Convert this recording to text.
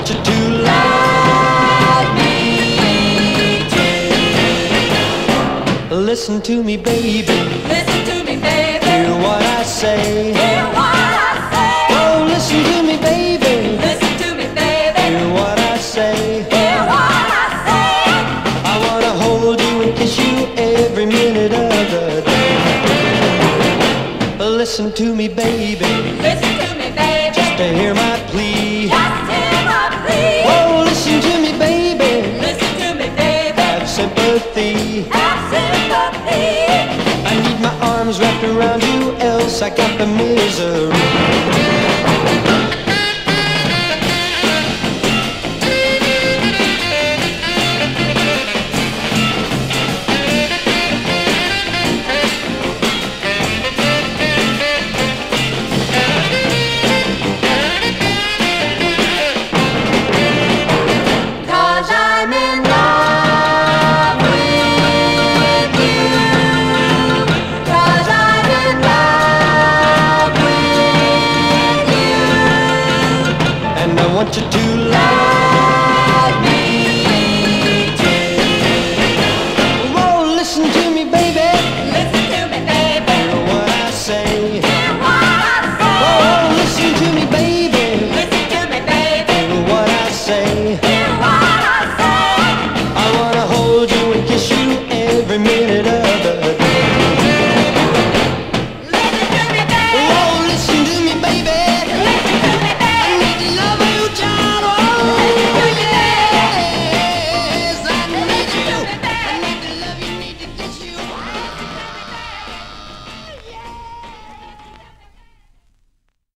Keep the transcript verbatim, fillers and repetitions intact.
want you to love me too. Listen to me, baby. Listen to me, baby. Hear what I say. Hear what I say. Oh, listen to me, baby. Listen to me, baby. Hear what I say. Hear what I say. I wanna hold you and kiss you every minute of the day. Listen to me, baby. Listen to me, baby. Just to hear my plea. Just hear my plea. Oh, listen to me, baby. Listen to me, baby. Have sympathy. Have sympathy. I need my arms wrapped around you, else I got the misery. Cause I'm in love with you. Cause I'm in love with you. And I want you to love